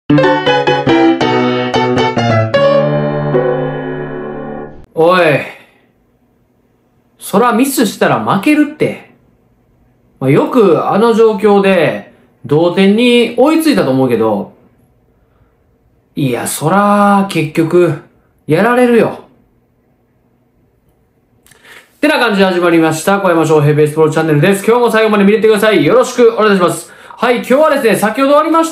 おい、そらミスしたら負けるって。よくあの状況で同点に追いついたと思うけど、いや、そら結局やられるよ。ってな感じで始まりました。小山翔平ベースボールチャンネルです。今日も最後まで見れてください。よろしくお願いします。はい、今日はですね、先ほど終わりました、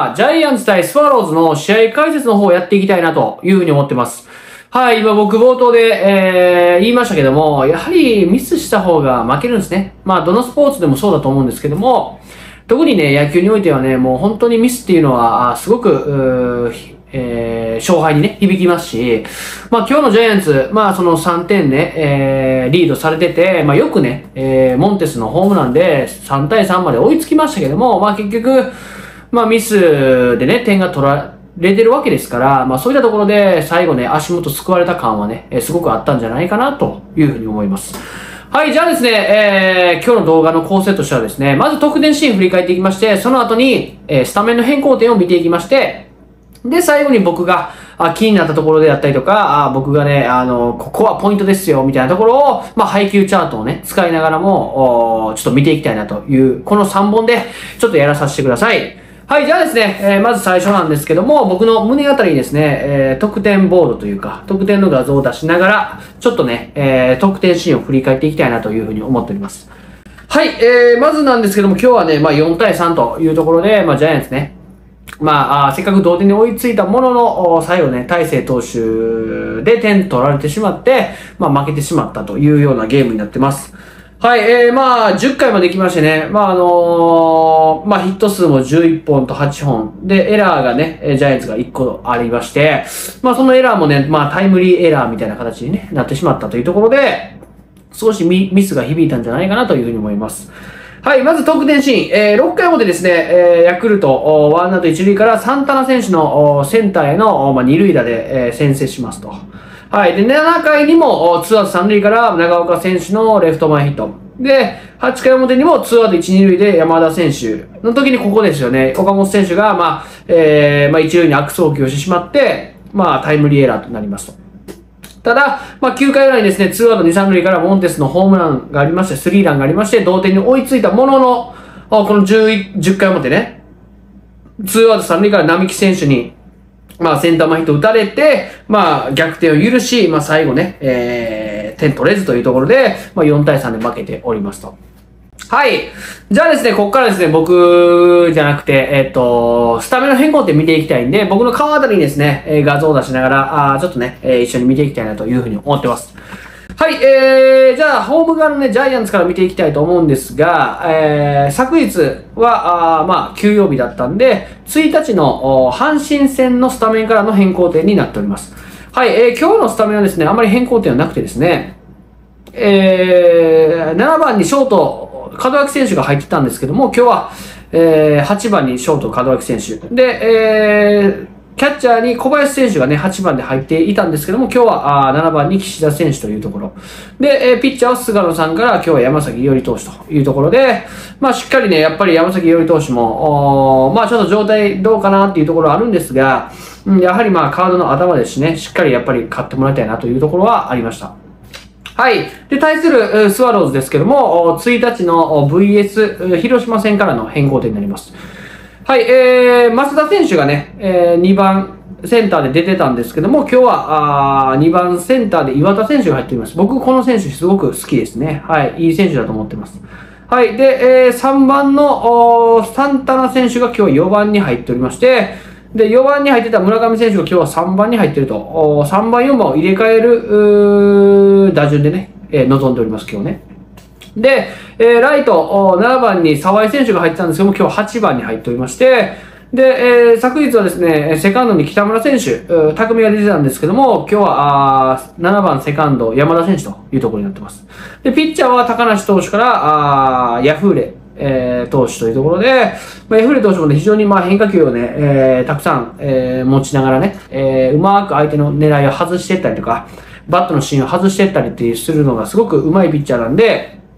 ジャイアンツ対スワローズの試合解説の方をやっていきたいなというふうに思ってます。はい、今僕冒頭で、言いましたけども、やはりミスした方が負けるんですね。どのスポーツでもそうだと思うんですけども、特にね、野球においてはね、もう本当にミスっていうのは、すごく、勝敗にね、響きますし、今日のジャイアンツ、その3点ね、リードされてて、よくね、モンテスのホームランで3対3まで追いつきましたけども、結局、ミスでね、点が取られてるわけですから、そういったところで最後ね、足元救われた感はね、すごくあったんじゃないかなというふうに思います。はい、じゃあですね、今日の動画の構成としてはですね、まず得点シーン振り返っていきまして、その後に、スタメンの変更点を見ていきまして、で、最後に僕が気になったところであったりとか、僕がね、ここはポイントですよ、みたいなところを、配球チャートをね、使いながらも、ちょっと見ていきたいなという、この3本で、ちょっとやらさせてください。はい、じゃあですね、まず最初なんですけども、僕の胸あたりにですね、得点ボードというか、得点の画像を出しながら、ちょっとね、得点シーンを振り返っていきたいなというふうに思っております。はい、まずなんですけども、今日はね、4対3というところで、ジャイアンツね、せっかく同点に追いついたものの、最後ね、大勢投手で点取られてしまって、負けてしまったというようなゲームになってます。はい、10回まで来ましてね、ヒット数も11本と8本。で、エラーがね、ジャイアンツが1個ありまして、そのエラーもね、タイムリーエラーみたいな形に、ね、なってしまったというところで、少しミスが響いたんじゃないかなというふうに思います。はい、まず得点シーン。6回表ですね、ヤクルト、ワンアウト1塁からサンタナ選手のセンターへの2塁打で先制しますと。はい。で、7回にも2アウト3塁から長岡選手のレフト前ヒット。で、8回表にも2アウト1、2塁で山田選手の時にここですよね。岡本選手が、1塁に悪送球をしてしまって、タイムリーエラーとなりますと。ただ、9回裏にですね、2アウト2、3塁からモンテスのホームランがありまして、スリーランがありまして、同点に追いついたものの、この10回表ね、2アウト3塁から並木選手に、センター前ヒット打たれて、逆転を許し、最後ね、点取れずというところで、4対3で負けておりますと。はい。じゃあですね、ここからですね、僕じゃなくて、スタメンの変更点見ていきたいんで、僕の顔あたりにですね、画像を出しながら、ちょっとね、一緒に見ていきたいなというふうに思ってます。はい、じゃあ、ホーム側のね、ジャイアンツから見ていきたいと思うんですが、昨日は、休養日だったんで、1日の阪神戦のスタメンからの変更点になっております。はい、今日のスタメンはですね、あまり変更点はなくてですね、7番にショート、門脇選手が入ってたんですけども、今日は、8番にショート、門脇選手。で、キャッチャーに小林選手がね、8番で入っていたんですけども、今日は7番に岸田選手というところ。で、ピッチャーは菅野さんから今日は山崎伊織投手というところで、しっかりね、やっぱり山崎伊織投手も、ちょっと状態どうかなっていうところはあるんですが、やはりカードの頭ですしね、しっかりやっぱり勝ってもらいたいなというところはありました。はい。で、対するスワローズですけども、1日の VS 広島戦からの変更点になります。はい。増田選手がね、2番センターで出てたんですけども、今日は2番センターで岩田選手が入っています。僕、この選手すごく好きですね。はい。いい選手だと思ってます。はい。で、3番のサンタナ選手が今日4番に入っておりまして、で、4番に入ってた村上選手が今日は3番に入っていると。3番、4番を入れ替える打順でね、臨んでおります、今日ね。で、ライト、7番に沢井選手が入ってたんですけども、今日は8番に入っておりまして、で、昨日はですね、セカンドに北村選手、匠が出てたんですけども、今日は7番セカンド山田選手というところになってます。で、ピッチャーは高梨投手からヤフーレ、投手というところで、ヤフーレ投手もね、非常に変化球をね、たくさん、持ちながらね、うまく相手の狙いを外していったりとか、バットの芯を外していったりってするのがすごく上手いピッチャーなんで、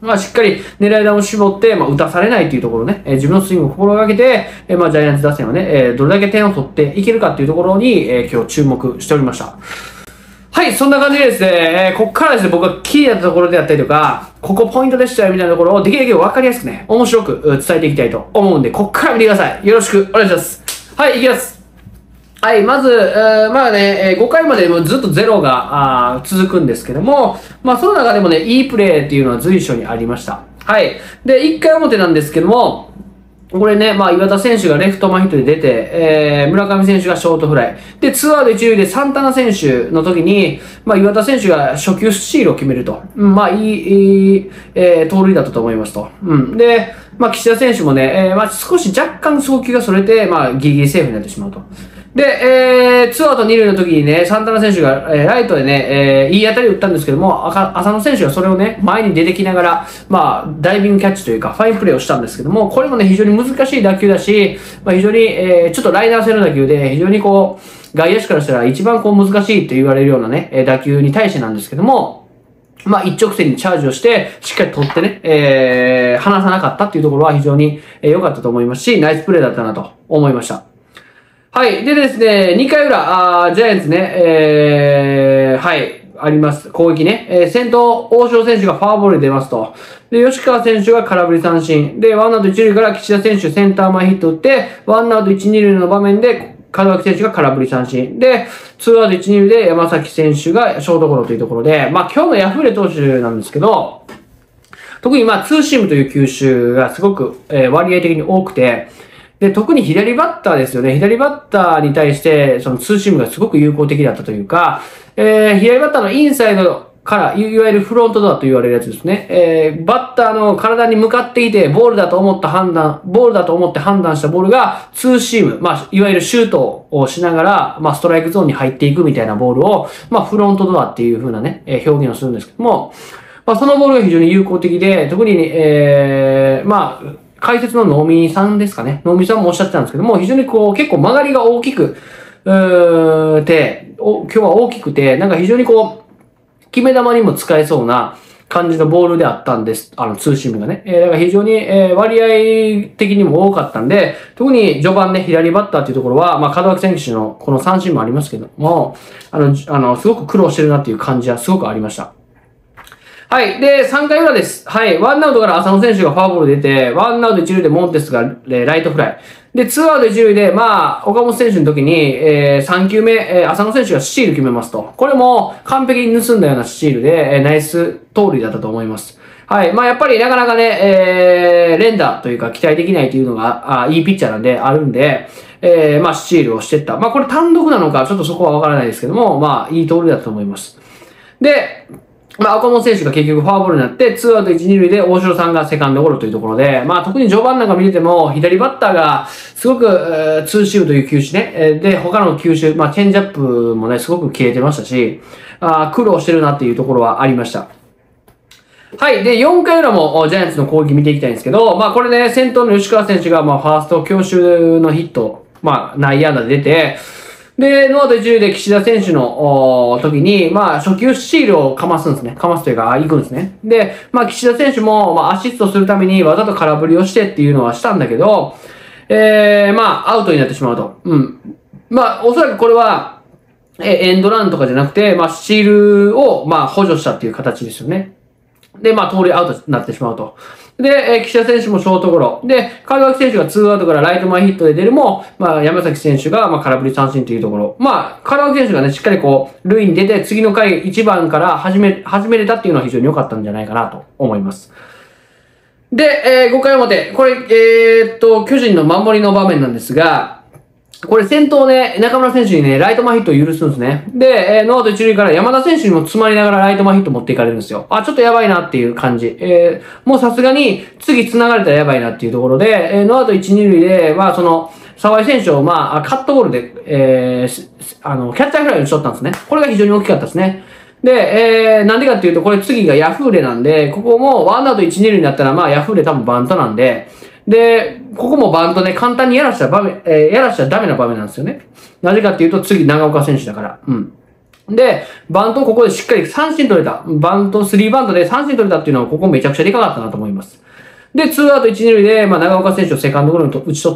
まあ、しっかり狙い球を絞って、まあ、打たされないというところね、自分のスイングを心がけて、まあ、ジャイアンツ打線はね、どれだけ点を取っていけるかというところに、今日注目しておりました。はい、そんな感じでですね、ここからですね、僕がキーだったところであったりとか、ここポイントでしたよみたいなところをできるだけ分かりやすくね、面白く伝えていきたいと思うんで、ここから見てください。よろしくお願いします。はい、いきます。はい、まず、まあね、5回までずっとゼロが続くんですけども、まあその中でもね、いいプレーっていうのは随所にありました。はい。で、1回表なんですけども、これね、まあ岩田選手がレフト前ヒットで出て、村上選手がショートフライ。で、ツーアウト1塁でサンタナ選手の時に、まあ岩田選手が初球スチールを決めると。まあいい、盗塁だったと思いますと。で、まあ岸田選手もね、まあ少し若干送球がそれて、まあギリギリセーフになってしまうと。で、ツーアウト2塁の時にね、サンタナ選手が、ライトでね、いい当たりを打ったんですけども、浅野選手がそれをね、前に出てきながら、まあ、ダイビングキャッチというか、ファインプレーをしたんですけども、これもね、非常に難しい打球だし、まあ、非常に、ちょっとライナー性の打球で、非常にこう、外野手からしたら一番こう難しいと言われるようなね、打球に対してなんですけども、まあ、一直線にチャージをして、しっかり取ってね、離さなかったっていうところは非常に良かったと思いますし、ナイスプレーだったなと思いました。はい。でですね、2回裏、ジャイアンツね、はい、あります。攻撃ね。先頭、大城選手がフォアボールで出ますと。で、吉川選手が空振り三振。で、ワンアウト1塁から岸田選手センター前ヒット打って、ワンアウト1、2塁の場面で、門脇選手が空振り三振。で、ツーアウト1、2塁で山崎選手がショートゴロというところで、まあ今日のヤフーレ投手なんですけど、特にまあツーシームという球種がすごく、割合的に多くて、で、特に左バッターですよね。左バッターに対して、そのツーシームがすごく有効的だったというか、左バッターのインサイドから、いわゆるフロントドアと言われるやつですね。バッターの体に向かっていて、ボールだと思って判断したボールが、ツーシーム、まあ、いわゆるシュートをしながら、まあ、ストライクゾーンに入っていくみたいなボールを、まあ、フロントドアっていう風なね、表現をするんですけども、まあ、そのボールが非常に有効的で、特に、まあ、解説の能見さんですかね。能見さんもおっしゃってたんですけども、非常にこう、結構曲がりが大きく、今日は大きくて、なんか非常にこう、決め球にも使えそうな感じのボールであったんです。ツーシームがね。だから非常に、割合的にも多かったんで、特に序盤ね、左バッターっていうところは、まあ、門脇選手のこの三振もありますけども、すごく苦労してるなっていう感じはすごくありました。はい。で、3回裏です。はい。ワンアウトから浅野選手がフォアボール出て、ワンアウト1塁でモンテスがライトフライ。で、ツーアウト1塁で、まあ、岡本選手の時に、3球目、浅野選手がスチール決めますと。これも完璧に盗んだようなスチールで、ナイス盗塁だったと思います。はい。まあ、やっぱりなかなかね、連打というか期待できないというのが、いいピッチャーなんで、あるんで、まあ、スチールをしてった。まあ、これ単独なのか、ちょっとそこはわからないですけども、まあ、いい盗塁だったと思います。で、まあ、岡本選手が結局フォアボールになって、ツーアウト1、2塁で大城さんがセカンドゴロというところで、まあ、特に序盤なんか見てても、左バッターがすごく、ツーシームという球種ね、で、他の球種、まあ、チェンジアップもね、すごく切れてましたし、苦労してるなっていうところはありました。はい。で、4回裏もジャイアンツの攻撃見ていきたいんですけど、まあ、これね、先頭の吉川選手が、まあ、ファースト強襲のヒット、まあ、内野安打で出て、で、ノーアウト1塁で岸田選手の時に、まあ、初球スチールをかますんですね。かますというか、行くんですね。で、まあ、岸田選手も、まあ、アシストするためにわざと空振りをしてっていうのはしたんだけど、まあ、アウトになってしまうと。まあ、おそらくこれは、エンドランとかじゃなくて、まあ、スチールを、まあ、補助したっていう形ですよね。で、まあ、盗塁アウトになってしまうと。で、岸田選手もショートゴロ。で、門脇選手がツーアウトからライト前ヒットで出るも、まあ、山崎選手が、まあ、空振り三振というところ。まあ、門脇選手がね、しっかりこう、塁に出て、次の回1番から始めれたっていうのは非常に良かったんじゃないかなと思います。で、5回表。これ、巨人の守りの場面なんですが、これ先頭ね、中村選手にね、ライト前ヒットを許すんですね。で、ノーアウト1塁から山田選手にも詰まりながらライト前ヒット持っていかれるんですよ。ちょっとやばいなっていう感じ。もうさすがに次繋がれたらやばいなっていうところで、ノーアウト1、2塁で、まあ沢井選手をまあ、カットボールで、キャッチャーフライにしとったんですね。これが非常に大きかったですね。で、なんでかっていうと、これ次がヤフーレなんで、ここもワンアウト1、2塁になったら、まあ、ヤフーレ多分バントなんで、で、ここもバントね、簡単にやらしちゃダメな場面なんですよね。なぜかっていうと、次長岡選手だから。 で、バントをここでしっかり三振取れた。バント、スリーバントで三振取れたっていうのは、ここめちゃくちゃでかかったなと思います。で、ツーアウト1、2塁で、長岡選手をセカンドゴロに打ち取って、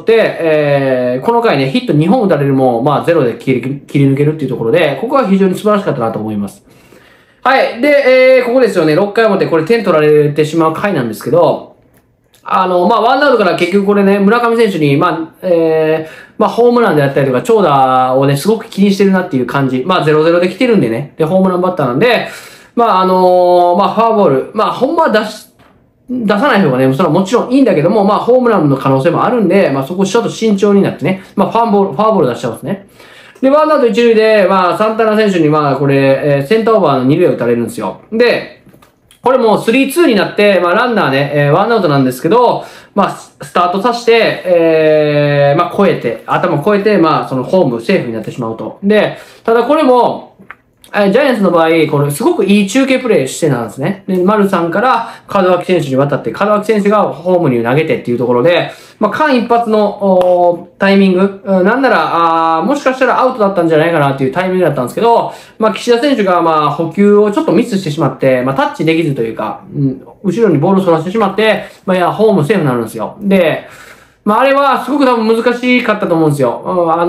この回ね、ヒット2本打たれるも、ゼロで切り抜けるっていうところで、ここは非常に素晴らしかったなと思います。はい。で、ここですよね、6回表、これ点取られてしまう回なんですけど、ワンアウトから結局これね、村上選手に、ホームランであったりとか、長打をね、すごく気にしてるなっていう感じ。0-0で来てるんでね。で、ホームランバッターなんで、フォアボール。ほんまは出さない方がね、それはもちろんいいんだけども、ホームランの可能性もあるんで、そこちょっと慎重になってね、フォアボール出しちゃうんですね。で、ワンアウト一塁で、サンタナ選手に、これ、センターオーバーの二塁を打たれるんですよ。で、これも 3-2 になって、ランナーね、ワンアウトなんですけど、スタートさせて、頭越えて、そのホーム、セーフになってしまうと。で、ただこれも、ジャイアンツの場合、これすごくいい中継プレイしてなんですね。で、丸さんから門脇選手に渡って、門脇選手がホームに投間てっていうところで、間一髪のタイミング、なんなら、もしかしたらアウトだったんじゃないかなっていうタイミングだったんですけど、岸田選手が補給をちょっとミスしてしまって、タッチできずというか、後ろにボールを反らしてしまって、ホームセーフになるんですよ。で、あれはすごく多分難しかったと思うんですよ。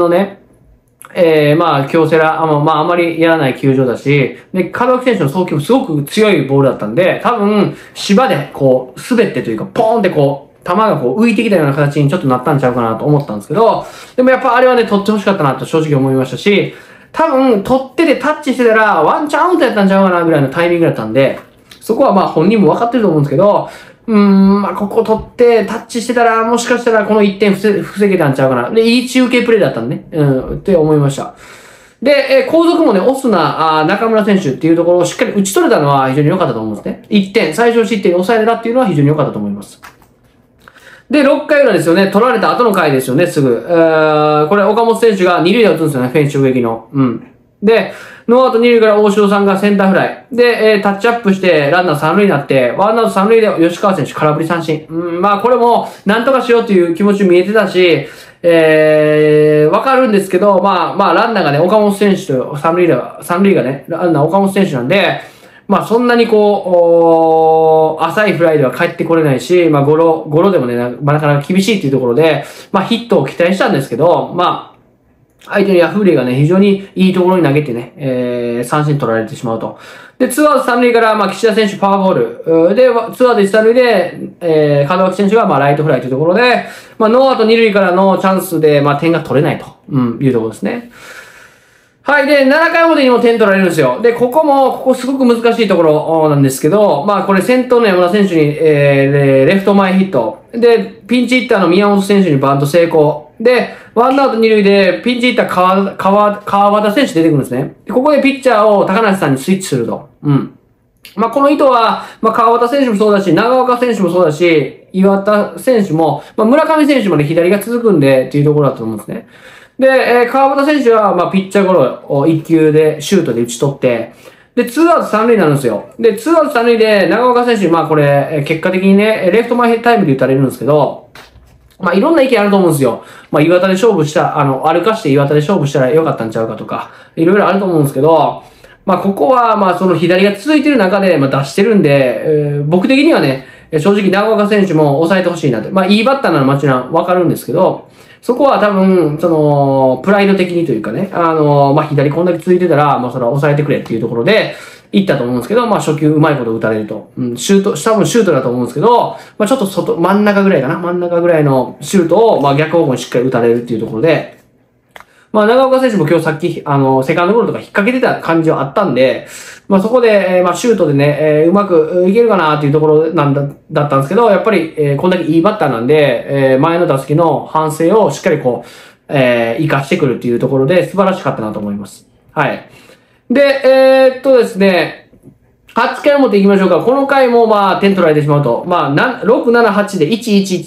京セラ、あまりやらない球場だし、で、門脇選手の送球もすごく強いボールだったんで、多分、芝で滑ってというか、ポーンって球が浮いてきたような形にちょっとなったんちゃうかなと思ったんですけど、でもやっぱあれはね、取ってほしかったなと正直思いましたし、多分、取ってでタッチしてたら、ワンチャンアウトやったんちゃうかなぐらいのタイミングだったんで、そこは本人も分かってると思うんですけど、ここ取ってタッチしてたら、もしかしたらこの1点防げたんちゃうかな。で、いい中継プレイだったんでね。って思いました。で、後続もね、オスナ、中村選手っていうところをしっかり打ち取れたのは非常に良かったと思うんですね。1点、最小失点に抑えれたっていうのは非常に良かったと思います。で、6回裏ですよね。取られた後の回ですよね、すぐ。これ、岡本選手が2塁で打つんですよね、フェンス直撃の。で、ノーアウト2塁から大城さんがセンターフライ。で、タッチアップして、ランナー3塁になって、ワンアウト3塁で吉川選手空振り三振。これも、なんとかしようという気持ち見えてたし、わかるんですけど、ランナーがね、岡本選手と三塁がね、ランナー岡本選手なんで、そんなに浅いフライでは帰ってこれないし、ゴロでもね、なかなか厳しいっていうところで、ヒットを期待したんですけど、相手のヤフーレがね、非常にいいところに投げてね、三振取られてしまうと。で、ツーアウト三塁から、岸田選手パワーボール。で、ツーアウト一三塁で、門脇選手が、ライトフライというところで、ノーアウト二塁からのチャンスで、点が取れないと、いうところですね。はい。で、7回表にも点取られるんですよ。で、ここすごく難しいところなんですけど、これ先頭の山田選手に、レフト前ヒット。で、ピンチヒッターの宮本選手にバント成功。で、ワンアウト二塁でピンチヒッター川端選手出てくるんですね。でここでピッチャーを高梨さんにスイッチすると。この意図は、川端選手もそうだし、長岡選手もそうだし、岩田選手も、村上選手まで左が続くんでっていうところだと思うんですね。で、川端選手は、ピッチャーゴロを1球でシュートで打ち取って、で、ツーアウト三塁になるんですよ。で、ツーアウト三塁で長岡選手、これ、結果的にね、レフト前タイムで打たれるんですけど、いろんな意見あると思うんですよ。岩田で勝負した、歩かして岩田で勝負したらよかったんちゃうかとか、いろいろあると思うんですけど、ここは、その左が続いてる中で、出してるんで、僕的にはね、正直長岡選手も抑えてほしいなって。いいバッターなのはもちろんわかるんですけど、そこは多分、プライド的にというかね、左こんだけ続いてたら、それは抑えてくれっていうところで、行ったと思うんですけど、初球うまいこと打たれると。多分シュートだと思うんですけど、ちょっと真ん中ぐらいかな。真ん中ぐらいのシュートを、逆方向にしっかり打たれるっていうところで、長岡選手も今日さっき、セカンドゴロとか引っ掛けてた感じはあったんで、そこで、シュートでね、うまくいけるかなっていうところだったんですけど、やっぱり、こんだけいいバッターなんで、前の打席の反省をしっかり活かしてくるっていうところで素晴らしかったなと思います。はい。で、ですね、8回表行きましょうか。この回も点取られてしまうと。6、7、8で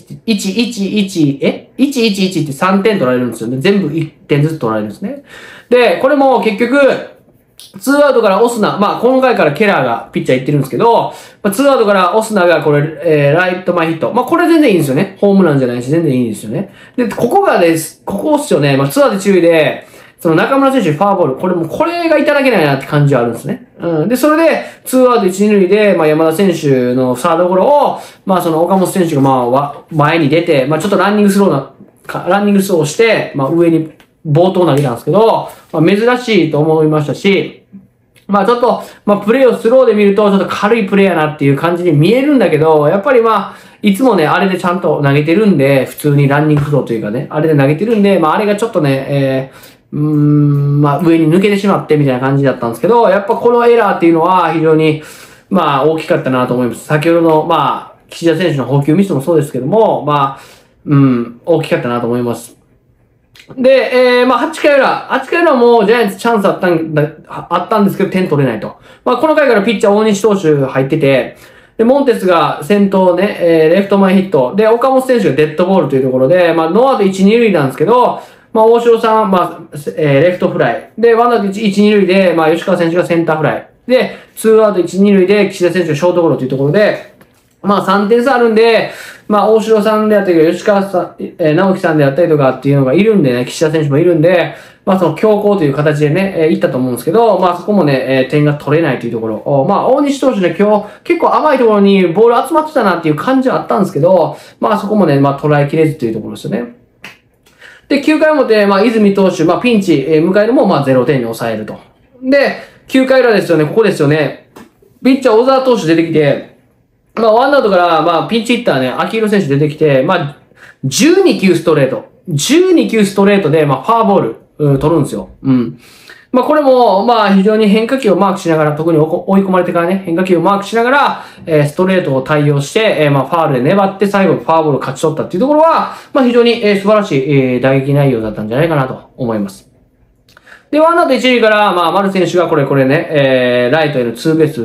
111って3点取られるんですよね。全部1点ずつ取られるんですね。で、これも結局、ツーアウトからオスナ、この回からケラーがピッチャー行ってるんですけど、ツーアウトからオスナがこれ、ライト前ヒット。これ全然いいんですよね。ホームランじゃないし、全然いいんですよね。で、ここっすよね。ツーアウト一塁で、 その中村選手フォアボール、これがいただけないなって感じはあるんですね。うん。で、それで、ツーアウト1、2塁で、山田選手のサードゴロを、その岡本選手が前に出て、ちょっとランニングスローをして、上に暴投投げたんですけど、珍しいと思いましたし、ちょっと、プレーをスローで見ると、ちょっと軽いプレーやなっていう感じに見えるんだけど、やっぱりいつもね、あれでちゃんと投げてるんで、普通にランニングスローというかね、あれで投げてるんで、あれがちょっとね、上に抜けてしまってみたいな感じだったんですけど、やっぱこのエラーっていうのは非常に、大きかったなと思います。先ほどの、岸田選手の捕球ミスもそうですけども、大きかったなと思います。で、8回裏もジャイアンツチャンスあったんですけど、点取れないと。この回からピッチャー大西投手入ってて、で、モンテスが先頭ね、レフト前ヒット。で、岡本選手がデッドボールというところで、ノーアウト1、2塁なんですけど、大城さん、レフトフライ。で、ワンアウト1、2塁で、吉川選手がセンターフライ。で、ツーアウト1、2塁で、岸田選手がショートゴロというところで、3点差あるんで、大城さんであったりとか、吉川さん、直樹さんであったりとかっていうのがいるんでね、岸田選手もいるんで、その強行という形でね、行ったと思うんですけど、そこもね、点が取れないというところ。大西投手ね、今日結構甘いところにボール集まってたなっていう感じはあったんですけど、そこもね、捉えきれずというところですよね。で、9回表、泉投手、ピンチ、迎えるも、0点に抑えると。で、9回裏ですよね、ここですよね。ピッチャー小沢投手出てきて、ワンアウトから、ピンチヒッターね、秋広選手出てきて、12球ストレート。12球ストレートで、フォアボール、取るんですよ。うん。これも、非常に変化球をマークしながら、特に追い込まれてからね、変化球をマークしながら、ストレートを対応して、ファールで粘って最後フォアボールを勝ち取ったっていうところは、非常に、素晴らしい、打撃内容だったんじゃないかなと思います。で、ワンアウト一塁から、丸選手がこれね、ライトへのツーベース打って、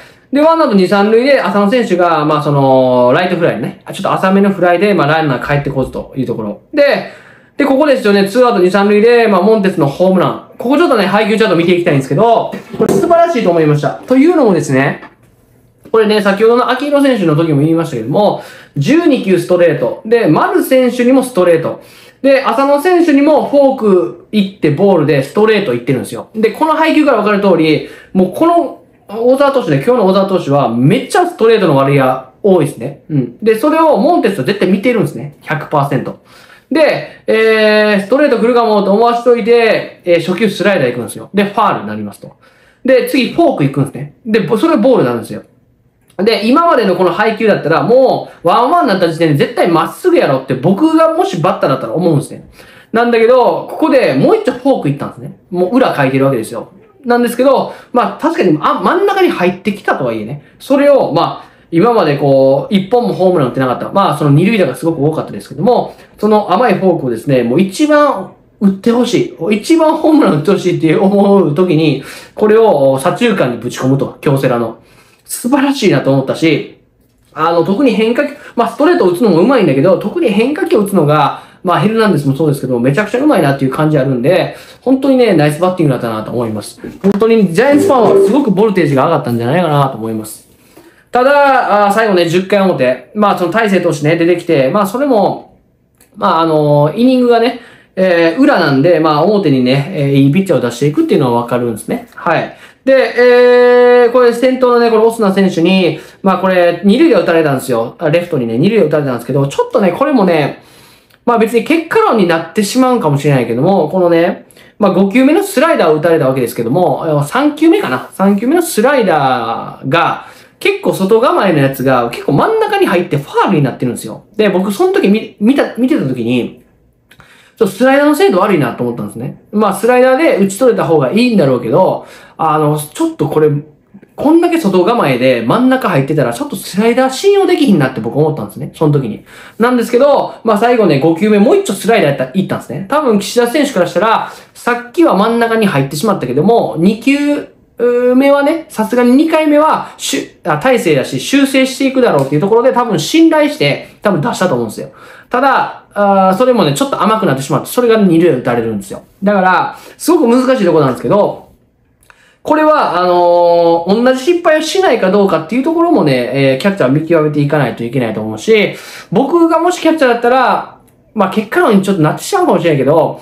で、ワンアウト2、3塁で、浅野選手が、ライトフライね、ちょっと浅めのフライで、ランナー帰ってこずというところ。で、ここですよね、2アウト2、3塁で、モンテスのホームラン。ここちょっとね、配球チャート見ていきたいんですけど、これ素晴らしいと思いました。というのもですね、これね、先ほどの秋広選手の時も言いましたけども、12球ストレート。で、丸選手にもストレート。で、浅野選手にもフォーク行ってボールでストレート行ってるんですよ。で、この配球から分かる通り、もうこの小沢投手ね、今日の小沢投手はめっちゃストレートの割合が多いですね。うん。で、それをモンテスと絶対見てるんですね。100%。で、ストレート来るかもと思わしといて、初球スライダー行くんですよ。で、ファールになりますと。で、次フォーク行くんですね。で、それボールなんですよ。で、今までのこの配球だったら、もう、ワンワンになった時点で絶対まっすぐやろって僕がもしバッターだったら思うんですね。なんだけど、ここでもう一丁フォーク行ったんですね。もう裏書いてるわけですよ。なんですけど、確かに、真ん中に入ってきたとはいえね、それを、今まで一本もホームラン打ってなかった。その二塁打がすごく多かったですけども、その甘いフォークをですね、もう一番打ってほしい。一番ホームラン打ってほしいって思う時に、これを左中間にぶち込むと、京セラの。素晴らしいなと思ったし、特に変化球、ストレートを打つのも上手いんだけど、特に変化球を打つのが、ヘルナンデスもそうですけど、めちゃくちゃ上手いなっていう感じあるんで、本当にね、ナイスバッティングだったなと思います。本当にジャイアンツファンはすごくボルテージが上がったんじゃないかなと思います。ただ、最後ね、10回表、その大勢投手ね、出てきて、それも、イニングがね、裏なんで、表にね、いいピッチャーを出していくっていうのはわかるんですね。はい。で、これ先頭のね、これオスナ選手に、これ、二塁で打たれたんですよ。レフトにね、二塁で打たれたんですけど、ちょっとね、これもね、別に結果論になってしまうかもしれないけども、このね、5球目のスライダーを打たれたわけですけども、3球目かな ?3 球目のスライダーが、結構外構えのやつが結構真ん中に入ってファールになってるんですよ。で、僕その時見てた時に、ちょっとスライダーの精度悪いなと思ったんですね。スライダーで打ち取れた方がいいんだろうけど、ちょっとこれ、こんだけ外構えで真ん中入ってたら、ちょっとスライダー信用できひんなって僕思ったんですね。その時に。なんですけど、最後ね、5球目もう一丁スライダー行ったんですね。多分岸田選手からしたら、さっきは真ん中に入ってしまったけども、2球目はね、さすがに2回目は、大勢だし修正していくだろうっていうところで多分信頼して多分出したと思うんですよ。ただ、それもね、ちょっと甘くなってしまって、それが2塁で打たれるんですよ。だから、すごく難しいところなんですけど、これは、同じ失敗をしないかどうかっていうところもね、キャッチャーは見極めていかないといけないと思うし、僕がもしキャッチャーだったら、結果論にちょっとなってしまうかもしれないけど、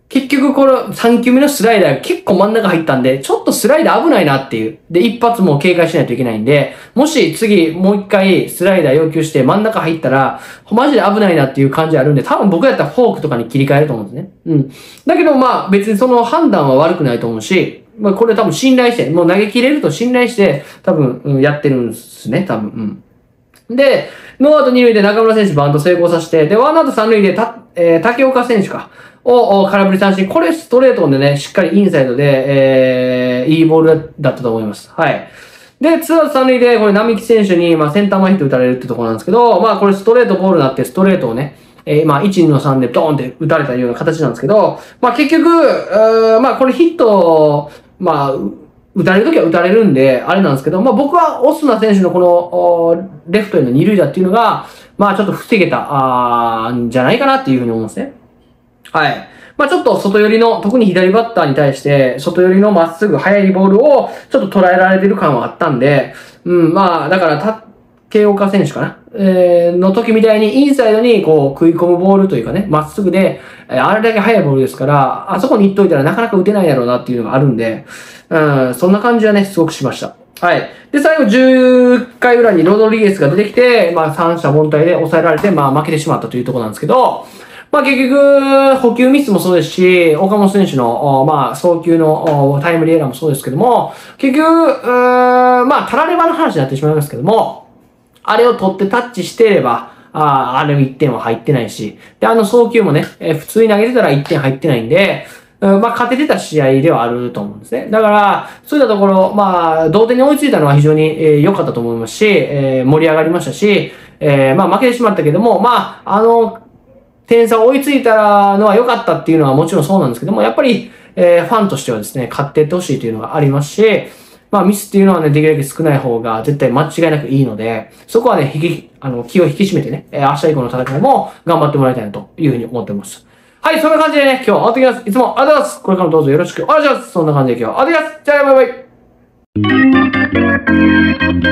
結局この3球目のスライダーが結構真ん中入ったんで、ちょっとスライダー危ないなっていう。で、一発も警戒しないといけないんで、もし次もう一回スライダー要求して真ん中入ったら、マジで危ないなっていう感じあるんで、多分僕やったらフォークとかに切り替えると思うんですね。うん。だけどまあ別にその判断は悪くないと思うし、まあこれ多分信頼して、もう投げ切れると信頼して多分、やってるんですね、多分。うん。で、ノーアウト二塁で中村選手バント成功させて、で、ワンアウト三塁で竹岡選手を空振り三振。これストレートでね、しっかりインサイドで、いいボールだったと思います。はい。で、ツーアウト三塁で、これ並木選手に、センター前ヒット打たれるってところなんですけど、これストレートボールになって、ストレートをね、1、2の3でドーンって打たれたような形なんですけど、結局、これヒット、打たれるときは打たれるんで、あれなんですけど、僕はオスナ選手のこの、レフトへの二塁打っていうのが、ちょっと防げた、んじゃないかなっていうふうに思うんですね。はい。ちょっと外寄りの、特に左バッターに対して、外寄りのまっすぐ速いボールをちょっと捉えられてる感はあったんで、だから、慶岡選手かなの時みたいにインサイドにこう食い込むボールというかね、まっすぐで、あれだけ速いボールですから、あそこに行っといたらなかなか打てないだろうなっていうのがあるんで、そんな感じはね、すごくしました。はい。で、最後10回裏にロドリゲスが出てきて、三者凡退で抑えられて、負けてしまったというところなんですけど、結局、補給ミスもそうですし、岡本選手の、送球のタイムリーエラーもそうですけども、結局、たらればの話になってしまいますけども、あれを取ってタッチしていれば、あれ1点は入ってないし、で、送球もね、普通に投げてたら1点入ってないんで、勝ててた試合ではあると思うんですね。だから、そういったところ、同点に追いついたのは非常に良かったと思いますし、盛り上がりましたし、負けてしまったけども、点差を追いついたのは良かったっていうのはもちろんそうなんですけども、やっぱり、ファンとしてはですね、勝っていってほしいというのがありますし、ミスっていうのはね、できるだけ少ない方が絶対間違いなくいいので、そこはね、気を引き締めてね、明日以降の戦いも頑張ってもらいたいなというふうに思ってます。はい、そんな感じでね、今日は終わってきます。いつもありがとうございます。これからもどうぞよろしくお願いします。そんな感じで今日は終わってきます。じゃあ、バイバイ。